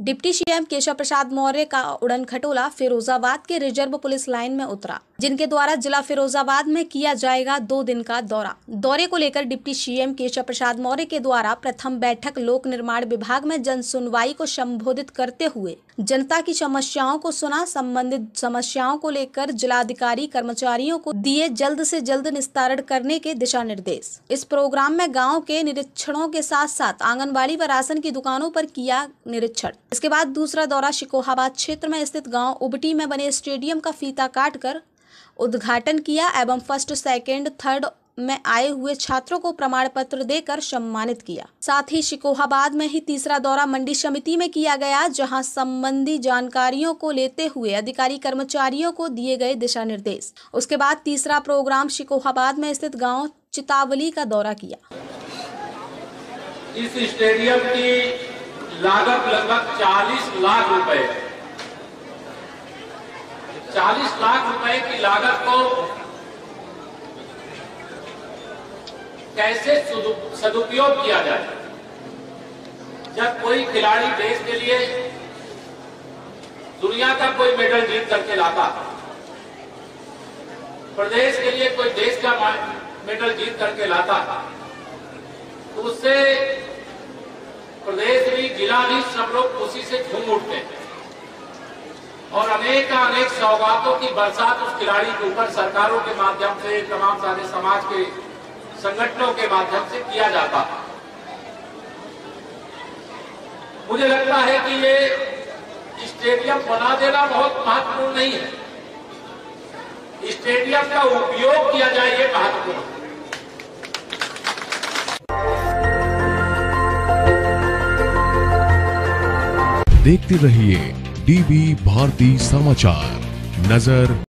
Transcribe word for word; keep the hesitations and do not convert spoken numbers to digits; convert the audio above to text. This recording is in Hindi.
डिप्टी सीएम केशव प्रसाद मौर्य का उड़न खटोला फिरोजाबाद के रिजर्व पुलिस लाइन में उतरा, जिनके द्वारा जिला फिरोजाबाद में किया जाएगा दो दिन का दौरा। दौरे को लेकर डिप्टी सीएम केशव प्रसाद मौर्य के द्वारा प्रथम बैठक लोक निर्माण विभाग में जन सुनवाई को संबोधित करते हुए जनता की समस्याओं को सुना। संबंधित समस्याओं को लेकर जिलाधिकारी कर्मचारियों को दिए जल्द से जल्द निस्तारण करने के दिशा निर्देश। इस प्रोग्राम में गाँव के निरीक्षणों के साथ साथ आंगनबाड़ी व राशन की दुकानों पर किया निरीक्षण। इसके बाद दूसरा दौरा शिकोहाबाद क्षेत्र में स्थित गांव उबटी में बने स्टेडियम का फीता काटकर उद्घाटन किया एवं फर्स्ट सेकंड थर्ड में आए हुए छात्रों को प्रमाण पत्र देकर सम्मानित किया। साथ ही शिकोहाबाद में ही तीसरा दौरा मंडी समिति में किया गया, जहां संबंधी जानकारियों को लेते हुए अधिकारी कर्मचारियों को दिए गए दिशा निर्देश। उसके बाद तीसरा प्रोग्राम शिकोहाबाद में स्थित गाँव चितावली का दौरा किया। इस स्टेडियम की लागत लगभग चालीस लाख रुपए चालीस लाख रुपए की लागत को कैसे सदुपयोग किया जाए। जब कोई खिलाड़ी देश के लिए दुनिया का कोई मेडल जीत करके लाता, प्रदेश के लिए कोई देश का मेडल जीत करके लाता, तो उससे प्रदेश भी जिला भी सब लोग खुशी से झूम उठते हैं और अनेक अनेक सौगातों की बरसात उस खिलाड़ी के ऊपर सरकारों के माध्यम से, तमाम सारे समाज के संगठनों के माध्यम से किया जाता। मुझे लगता है कि ये स्टेडियम बना देना बहुत महत्वपूर्ण नहीं है, स्टेडियम का उपयोग किया जाए ये महत्वपूर्ण है। देखते रहिए डीबी भारती समाचार। नजर